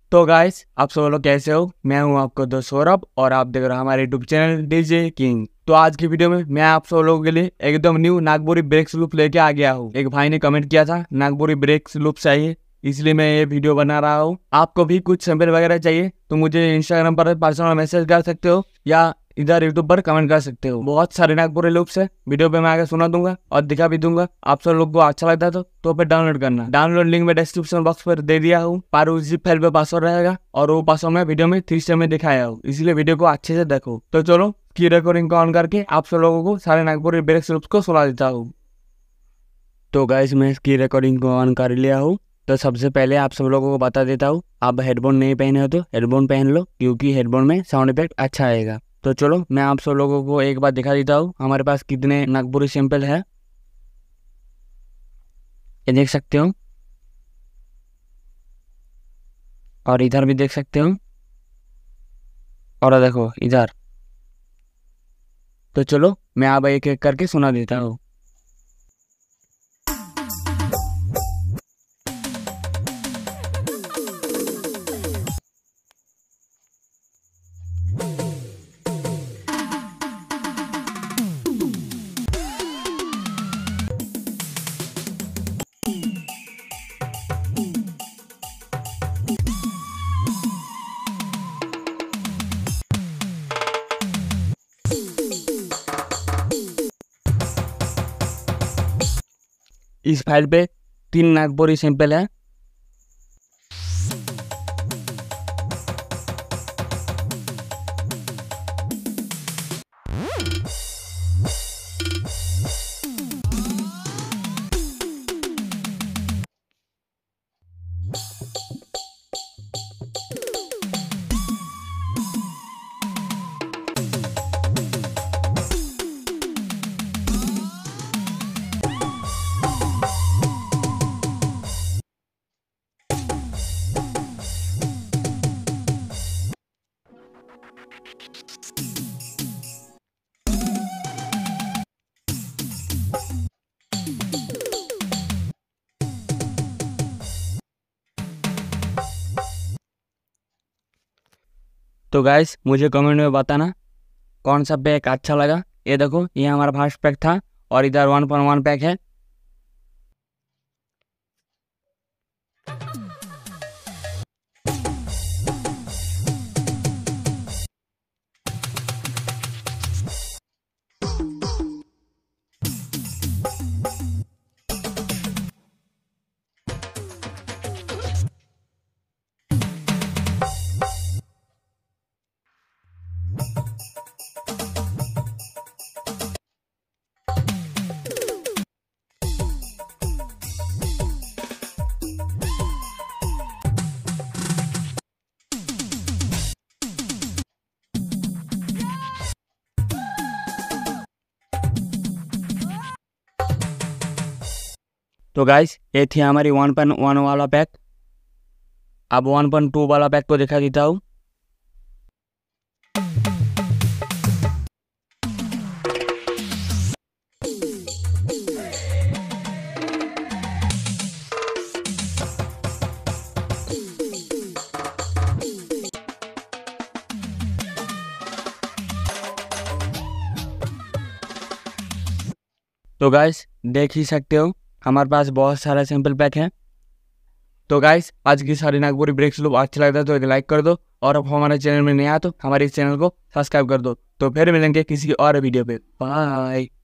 तो गाइस, आप सब लोग कैसे हो? मैं हूं आपका दोस्त सौरभ और आप देख रहे हो हमारे यूट्यूब चैनल डीजे किंग। तो आज की वीडियो में मैं आप सब लोगों के लिए एकदम न्यू नागपुरी ब्रेक्स लूप लेके आ गया हूँ। एक भाई ने कमेंट किया था नागपुरी ब्रेक्स लूप चाहिए, इसलिए मैं ये वीडियो बना रहा हूँ। आपको भी कुछ सैंपल वगैरह चाहिए तो मुझे इंस्टाग्राम पर पर्सनल मैसेज कर सकते हो या इधर यूट्यूब पर कमेंट कर सकते हो। बहुत सारे नागपुरी लूप्स है, वीडियो पे मैं आगे सुना दूंगा और दिखा भी दूंगा। आप सब लोग को अच्छा लगता है तो पे डाउनलोड करना। डाउनलोड लिंक में डिस्क्रिप्शन बॉक्स पर दे दिया हूँ। पर उस जिप फाइल पे पासवर्ड रहेगा और वो पासवर्ड मैं वीडियो में 3 स्टेप में दिखाया हूँ, इसलिए वीडियो को अच्छे से देखो। तो चलो की रिकॉर्डिंग को ऑन करके आप सब लोगों को सारे नागपुरी ब्रेक्स लूप्स को सुना देता हूँ। तो गाइस, मैं इसकी रिकॉर्डिंग को ऑन कर लिया हूँ। तो सबसे पहले आप सब लोगों को बता देता हूँ, आप हेडफोन नहीं पहने हो तो हेडफोन पहन लो, क्योंकि हेडफोन में साउंड इफेक्ट अच्छा आएगा। तो चलो मैं आप सब लोगों को एक बार दिखा देता हूँ हमारे पास कितने नागपुरी सैंपल है। ये देख सकते हो और इधर भी देख सकते हो और देखो इधर। तो चलो मैं अब एक एक करके सुना देता हूँ। इस फाइल पे 3 नागपुरी सैंपल है। तो गाइस, मुझे कमेंट में बताना कौन सा पैक अच्छा लगा। ये देखो, ये हमारा फर्स्ट पैक था और इधर 1.1 पैक है। तो गाइस, ये थी हमारी 1.1 वाला पैक। अब 1.2 वाला पैक को दिखा देता हूँ। तो गाइस, देख ही सकते हो हमारे पास बहुत सारा सैंपल पैक है। तो गाइस, आज की सारी नागपुरी ब्रेक्स लूप अच्छा लगता है तो एक लाइक कर दो और अब हमारे चैनल में नया तो हमारे इस चैनल को सब्सक्राइब कर दो। तो फिर मिलेंगे किसी और वीडियो पे। बाय।